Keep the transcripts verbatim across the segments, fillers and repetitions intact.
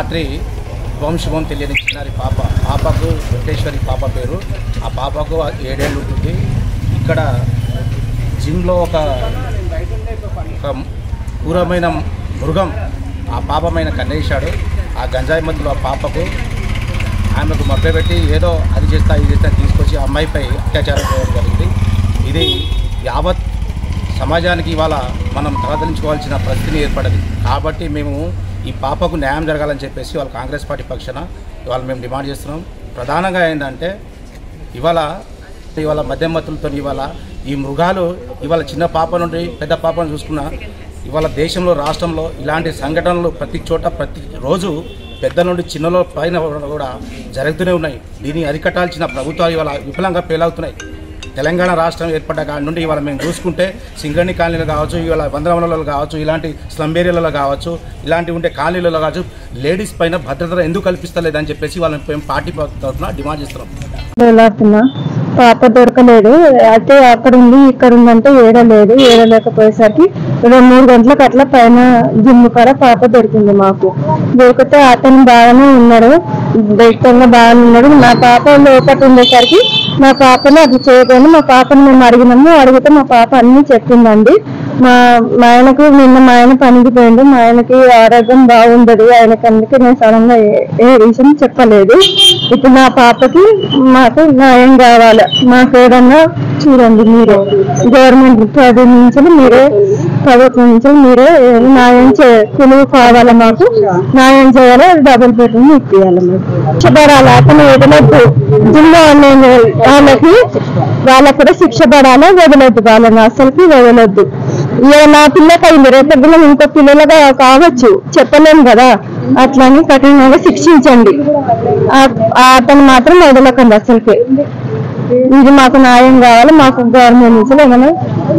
రాత్రి వంశం తెలియని చిన్నారి పాప పాపకు వెంకటేశ్వరి పాప పేరు. ఆ పాపకు ఏడేళ్ళు ఉంటుంది. ఇక్కడ జిమ్లో ఒక ఒక క్రూరమైన మృగం ఆ పాపమైన కన్నేశాడు. ఆ గంజాయి మధ్యలో ఆ పాపకు ఆమెకు మభ్యపెట్టి ఏదో అది చేస్తా ఇది చేస్తా తీసుకొచ్చి అమ్మాయిపై అత్యాచారం చేయడం జరిగింది. ఇది యావత్ సమాజానికి ఇవాళ మనం తలదించుకోవాల్సిన పరిస్థితి ఏర్పడింది. కాబట్టి మేము ఈ పాపకు న్యాయం జరగాలని చెప్పేసి వాళ్ళ కాంగ్రెస్ పార్టీ పక్షాన ఇవాళ మేము డిమాండ్ చేస్తున్నాం. ప్రధానంగా ఏంటంటే ఇవాళ ఇవాళ మధ్యమతులతో ఇవాళ ఈ మృగాలు ఇవాళ చిన్న పాప నుండి పెద్ద పాపను చూసుకున్న ఇవాళ దేశంలో రాష్ట్రంలో ఇలాంటి సంఘటనలు ప్రతి చోట ప్రతి రోజు పెద్ద నుండి చిన్నలో పైన కూడా జరుగుతూనే ఉన్నాయి. దీన్ని అరికట్టాల్సిన ప్రభుత్వాలు ఇవాళ విఫలంగా ఫెయిల్ తెలంగాణ రాష్ట్రం ఏర్పడ్డ కాడి నుండి ఇవాళ మేము చూసుకుంటే సింగరణి కాలనీలు కావచ్చు, ఇవాళ వందరవనలలో కావచ్చు, ఇలాంటి స్లమ్ ఏరియాలలో కావచ్చు, ఇలాంటివి ఉంటే కాలనీలలో కావచ్చు, లేడీస్ పైన భద్రత ఎందుకు కల్పిస్తలేదని చెప్పేసి వాళ్ళని మేము పార్టీ తరఫున డిమాండ్ చేస్తున్నాం. పాప దొరకలేదు. అయితే అక్కడ ఉంది ఇక్కడ ఉందంటే ఏడలేదు. ఏడలేకపోయేసరికి రెండు మూడు గంటలకు అట్లా పైన జిమ్ కాడ పాప దొరికింది మాకు. దొరికితే అతను బాగానే ఉన్నాడు, బయటంగా బాగానే ఉన్నాడు. నా పాప లోపల ఉండేసరికి మా పాపను అది చేయగానే మా పాపను మేము అడిగినాము. అడిగితే మా పాప అన్ని చెప్పిందండి. మా మా ఆయనకు నిన్న మా ఆయన పనికి పోయిండు. మా ఆయనకి ఆరోగ్యం బాగుండదు. ఆయనకి అందుకే నేను సడన్గా ఏ విషయం చెప్పలేదు. ఇప్పుడు నా పాపకి మాకు న్యాయం కావాలి. మాకు ఏదన్నా చూడండి మీరే, గవర్నమెంట్ పది నుంచి మీరే ప్రభుత్వం నుంచి మీరే న్యాయం చే తెలుగు కావాలి. మాకు న్యాయం చేయాలి. డబుల్ బెడ్రూమ్ ఇప్పియాలి. మీకు శిక్ష పడాలి. అతను వదలొద్దు. జిల్లా వాళ్ళకి వాళ్ళకు కూడా శిక్ష పడాలి. వదలొద్దు. వాళ్ళని అసలుకి వదలొద్దు. ఇక నా పిల్లకి అయింది, రేపు ఇంకో పిల్లలుగా కావచ్చు, చెప్పలేము కదా. అట్లని కఠినంగా శిక్షించండి. అతను మాత్రం వదలకండి అసలుకి. ఇది మాకు న్యాయం కావాలి. మాకు గవర్నమెంట్ నుంచి ఏమైనా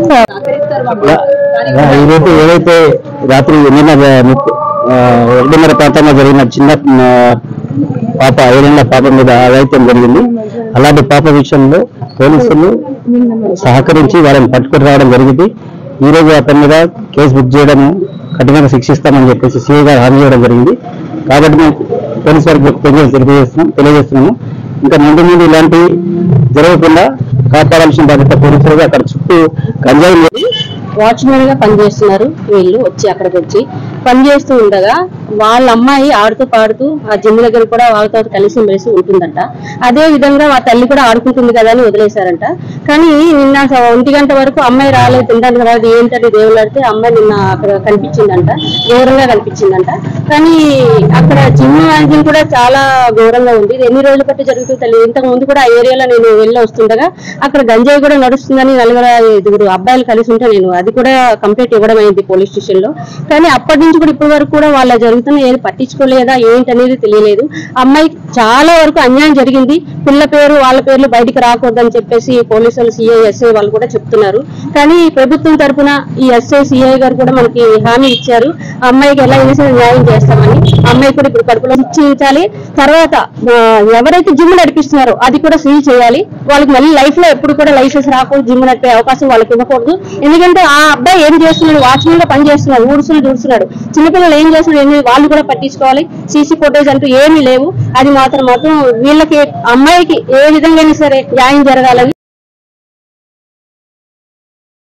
ఈరోజు ఏదైతే రాత్రి నిన్న ఒకటిన్నర ప్రాంతంలో జరిగిన చిన్న పాప ఏడేళ్ల పాప మీద అఘాయిత్యం జరిగింది. అలాంటి పాప విషయంలో పోలీసులు సహకరించి వాళ్ళని పట్టుకుని రావడం జరిగింది. ఈ రోజు అతని మీద కేసు బుక్ చేయడం, కఠినంగా శిక్షిస్తామని చెప్పేసి సీఐ గారు హామీ చేయడం జరిగింది. కాబట్టి మేము పోలీసు వారికి తెలియజేస్తున్నాం తెలియజేస్తున్నాము ఇంకా ముందు ముందు ఇలాంటి జరగకుండా కాపాడాల్సిన బాధ్యత పోలీసులుగా అక్కడ చుట్టూ గంజాయి వాచ్మెన్ గా పనిచేస్తున్నారు. వీళ్ళు వచ్చి అక్కడికి వచ్చి పనిచేస్తూ ఉండగా వాళ్ళ అమ్మాయి ఆడుతూ పాడుతూ ఆ జిమ్ దగ్గర కూడా వాళ్ళతో కలిసి మెలిసి ఉంటుందంట. అదే విధంగా ఆ తల్లి కూడా ఆడుకుంటుంది కదా అని వదిలేశారంట. కానీ నిన్న ఒంటి గంట వరకు అమ్మాయి రాలేదు, తినడానికి రాలేదు. ఏంటంటే దేవుళ్ళడితే అమ్మాయి నిన్న అక్కడ కనిపించిందంట, ఘోరంగా కనిపించిందంట. కానీ అక్కడ జిమ్ మ్యాగజిన్ కూడా చాలా ఘోరంగా ఉంది. ఇది ఎన్ని రోజులు బట్టి జరుగుతుందో తెలియదు. ఇంతకు ముందు కూడా ఆ ఏరియాలో నేను వెళ్ళి వస్తుండగా అక్కడ గంజాయి కూడా నడుస్తుందని నలుగురు ఐదుగురు అబ్బాయిలు కలిసి ఉంటే నేను అది కూడా కంప్లైంట్ ఇవ్వడం అయింది పోలీస్ స్టేషన్ లో. కానీ అప్పటి నుంచి కూడా ఇప్పటి వరకు కూడా వాళ్ళ జరుగుతున్న ఏది పట్టించుకోలేదా ఏంటనేది తెలియలేదు. అమ్మాయికి చాలా వరకు అన్యాయం జరిగింది. పిల్ల పేరు వాళ్ళ పేర్లు బయటికి రాకూడదని చెప్పేసి పోలీసులు సిఐ ఎస్ఐ వాళ్ళు కూడా చెప్తున్నారు. కానీ ప్రభుత్వం తరఫున ఈ ఎస్ఐ సిఐ గారు కూడా మనకి హామీ ఇచ్చారు, అమ్మాయికి ఎలా అయినా సరే న్యాయం చేస్తామని. అమ్మాయి కూడా ఇప్పుడు కడుపులో ఇచ్చించాలి. తర్వాత ఎవరైతే జిమ్ నడిపిస్తున్నారో అది కూడా సీల్ చేయాలి. వాళ్ళకి మళ్ళీ లైఫ్ లో ఎప్పుడు కూడా లైసెన్స్ రాకూడదు, జిమ్ నడిపే అవకాశం వాళ్ళకి ఇవ్వకూడదు. ఎందుకంటే ఆ అబ్బాయి ఏం చేస్తున్నాడు, వాచ్మెన్ గా పని చేస్తున్నాడు, ఊడుసులు దూడుస్తున్నాడు. చిన్నపిల్లలు ఏం చేస్తున్నాడు వాళ్ళు కూడా పట్టించుకోవాలి. సీసీ ఫోటోస్ అంటూ ఏమీ లేవు. అది మాత్రం మాత్రం వీళ్ళకి అమ్మాయికి ఏ విధంగా సరే న్యాయం జరగాలని